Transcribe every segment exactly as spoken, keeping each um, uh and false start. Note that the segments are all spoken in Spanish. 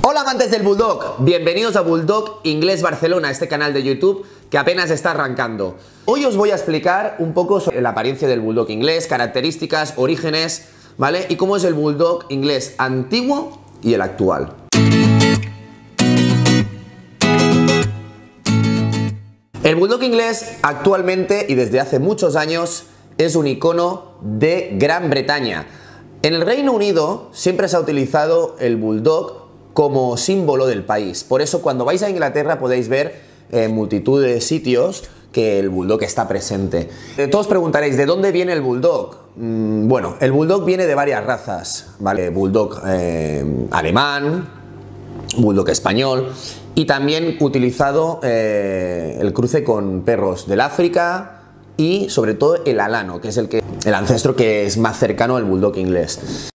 Hola amantes del Bulldog, bienvenidos a Bulldog Inglés Barcelona, este canal de YouTube que apenas está arrancando. Hoy os voy a explicar un poco sobre la apariencia del Bulldog inglés, características, orígenes, ¿vale? Y cómo es el Bulldog inglés antiguo y el actual. El Bulldog inglés actualmente y desde hace muchos años es un icono de Gran Bretaña. En el Reino Unido siempre se ha utilizado el Bulldog como símbolo del país. Por eso cuando vais a Inglaterra podéis ver en multitud de sitios que el Bulldog está presente. Todos preguntaréis, ¿de dónde viene el Bulldog? Mm, bueno, el Bulldog viene de varias razas, ¿vale? Bulldog eh, alemán, Bulldog español y también utilizado eh, el cruce con perros del África y sobre todo el alano, que es el, que, el ancestro que es más cercano al Bulldog inglés.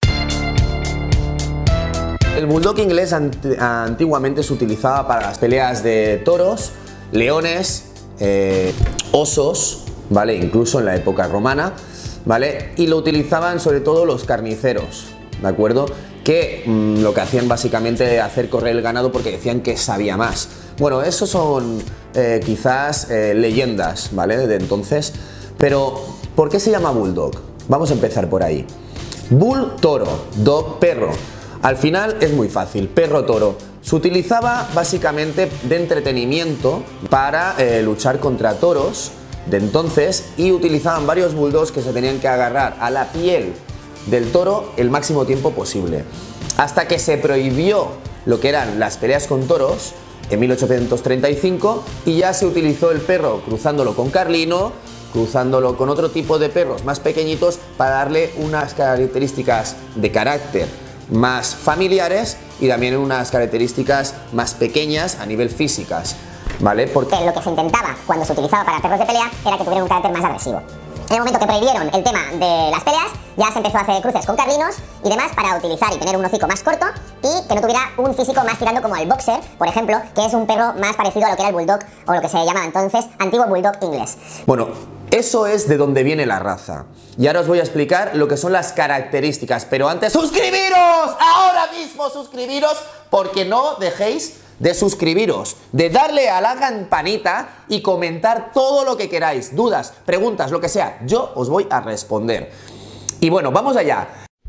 El Bulldog inglés antiguamente se utilizaba para las peleas de toros, leones, eh, osos, ¿vale? Incluso en la época romana, ¿vale? Y lo utilizaban sobre todo los carniceros, ¿de acuerdo? Que mmm, lo que hacían básicamente era hacer correr el ganado porque decían que sabía más. Bueno, eso son eh, quizás eh, leyendas, ¿vale? De entonces. Pero, ¿por qué se llama Bulldog? Vamos a empezar por ahí. Bull, toro, dog, perro. Al final es muy fácil, perro-toro. Se utilizaba básicamente de entretenimiento para eh, luchar contra toros de entonces y utilizaban varios bulldogs que se tenían que agarrar a la piel del toro el máximo tiempo posible. Hasta que se prohibió lo que eran las peleas con toros en mil ochocientos treinta y cinco y ya se utilizó el perro cruzándolo con carlino, cruzándolo con otro tipo de perros más pequeñitos para darle unas características de carácter más familiares y también unas características más pequeñas a nivel físicas, ¿vale? Porque lo que se intentaba cuando se utilizaba para perros de pelea era que tuvieran un carácter más agresivo. En el momento que prohibieron el tema de las peleas, ya se empezó a hacer cruces con carlinos y demás para utilizar y tener un hocico más corto y que no tuviera un físico más tirando como al boxer, por ejemplo, que es un perro más parecido a lo que era el Bulldog o lo que se llamaba entonces antiguo Bulldog inglés. Bueno, eso es de donde viene la raza. Y ahora os voy a explicar lo que son las características, pero antes ¡suscribiros! Ahora mismo suscribiros porque no dejéis de suscribiros, de darle a la campanita y comentar todo lo que queráis, dudas, preguntas, lo que sea, yo os voy a responder. Y bueno, vamos allá.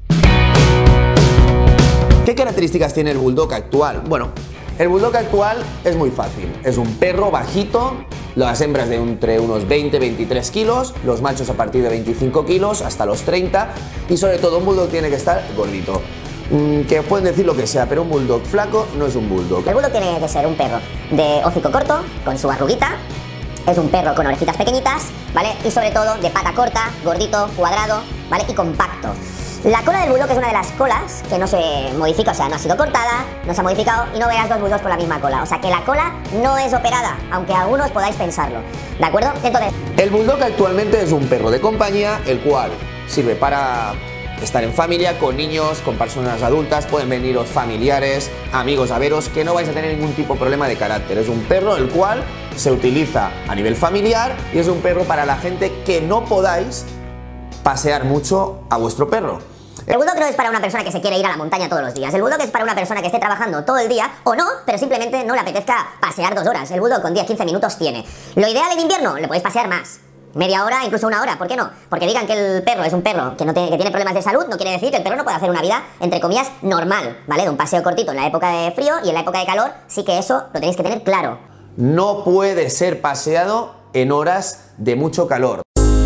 ¿Qué características tiene el Bulldog actual? Bueno, el Bulldog actual es muy fácil, es un perro bajito, las hembras de entre unos veinte a veintitrés kilos, los machos a partir de veinticinco kilos hasta los treinta y sobre todo un Bulldog tiene que estar gordito. Que pueden decir lo que sea, pero un Bulldog flaco no es un Bulldog. El Bulldog tiene que ser un perro de hocico corto, con su arruguita, es un perro con orejitas pequeñitas, ¿vale? Y sobre todo de pata corta, gordito, cuadrado, ¿vale? Y compacto. La cola del Bulldog es una de las colas que no se modifica, o sea, no ha sido cortada, no se ha modificado y no veas dos Bulldogs con la misma cola. O sea, que la cola no es operada, aunque algunos podáis pensarlo, ¿de acuerdo? Entonces, el Bulldog actualmente es un perro de compañía, el cual sirve para estar en familia, con niños, con personas adultas, pueden veniros familiares, amigos a veros, que no vais a tener ningún tipo de problema de carácter. Es un perro el cual se utiliza a nivel familiar y es un perro para la gente que no podáis pasear mucho a vuestro perro. El Bulldog no es para una persona que se quiere ir a la montaña todos los días. El Bulldog es para una persona que esté trabajando todo el día o no, pero simplemente no le apetezca pasear dos horas. El Bulldog con diez a quince minutos tiene. Lo ideal en invierno, le podéis pasear más. Media hora, incluso una hora, ¿por qué no? Porque digan que el perro es un perro que, no tiene, que tiene problemas de salud, no quiere decir que el perro no pueda hacer una vida, entre comillas, normal, ¿vale? De un paseo cortito en la época de frío y en la época de calor, sí que eso lo tenéis que tener claro. No puede ser paseado en horas de mucho calor.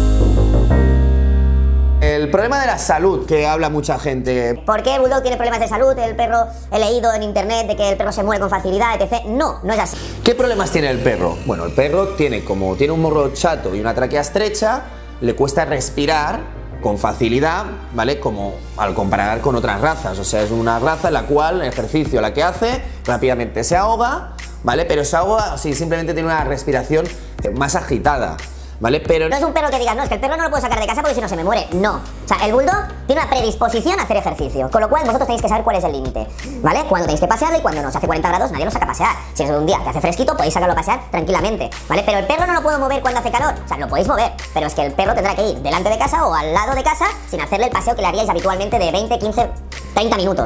El problema de la salud que habla mucha gente. ¿Por qué el Bulldog tiene problemas de salud? El perro, he leído en internet de que el perro se muere con facilidad, etcétera. No, no es así. ¿Qué problemas tiene el perro? Bueno, el perro tiene, como tiene un morro chato y una tráquea estrecha, le cuesta respirar con facilidad, ¿vale? Como al comparar con otras razas. O sea, es una raza en la cual el ejercicio la que hace rápidamente se ahoga, ¿vale? Pero se ahoga si simplemente tiene una respiración más agitada, ¿vale? Pero no es un perro que digas, no, es que el perro no lo puedo sacar de casa porque si no se me muere. No. O sea, el Bulldog tiene una predisposición a hacer ejercicio, con lo cual vosotros tenéis que saber cuál es el límite, ¿vale? Cuando tenéis que pasearlo y cuando no. Si hace cuarenta grados nadie lo saca a pasear. Si es un día que hace fresquito podéis sacarlo a pasear tranquilamente, ¿vale? Pero el perro no lo puedo mover cuando hace calor. O sea, lo podéis mover, pero es que el perro tendrá que ir delante de casa o al lado de casa sin hacerle el paseo que le haríais habitualmente de veinte, quince, treinta minutos.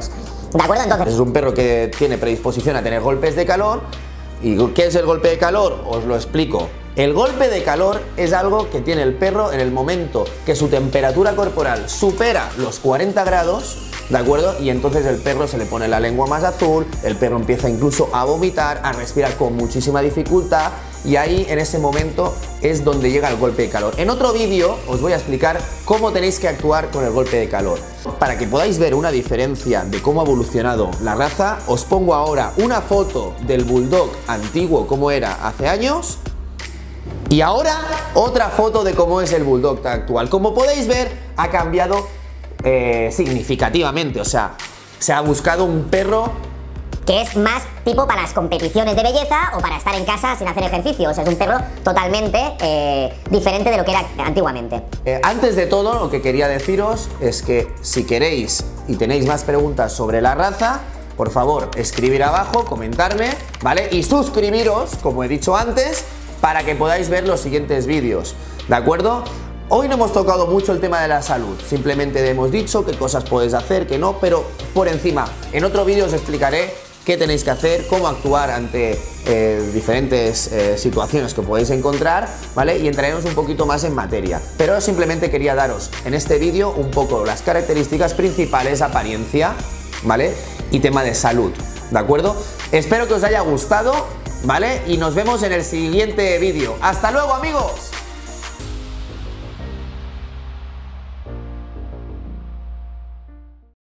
¿De acuerdo? Entonces, es un perro que tiene predisposición a tener golpes de calor. ¿Y qué es el golpe de calor? Os lo explico. El golpe de calor es algo que tiene el perro en el momento que su temperatura corporal supera los cuarenta grados, ¿de acuerdo? Y entonces el perro se le pone la lengua más azul, el perro empieza incluso a vomitar, a respirar con muchísima dificultad, y ahí en ese momento es donde llega el golpe de calor. En otro vídeo os voy a explicar cómo tenéis que actuar con el golpe de calor. Para que podáis ver una diferencia de cómo ha evolucionado la raza, os pongo ahora una foto del bulldog antiguo como era hace años, y ahora otra foto de cómo es el bulldog actual. Como podéis ver, ha cambiado eh, significativamente, o sea, se ha buscado un perro que es más tipo para las competiciones de belleza o para estar en casa sin hacer ejercicio. O sea, es un perro totalmente eh, diferente de lo que era antiguamente. Eh, antes de todo, lo que quería deciros es que si queréis y tenéis más preguntas sobre la raza, por favor, escribir abajo, comentarme, ¿vale? Y suscribiros, como he dicho antes, para que podáis ver los siguientes vídeos, ¿de acuerdo? Hoy no hemos tocado mucho el tema de la salud, simplemente hemos dicho qué cosas podéis hacer, qué no, pero por encima. En otro vídeo os explicaré qué tenéis que hacer, cómo actuar ante eh, diferentes eh, situaciones que podéis encontrar, ¿vale? Y entraremos un poquito más en materia. Pero simplemente quería daros en este vídeo un poco las características principales, apariencia, ¿vale? Y tema de salud, ¿de acuerdo? Espero que os haya gustado, ¿vale? Y nos vemos en el siguiente vídeo. ¡Hasta luego, amigos!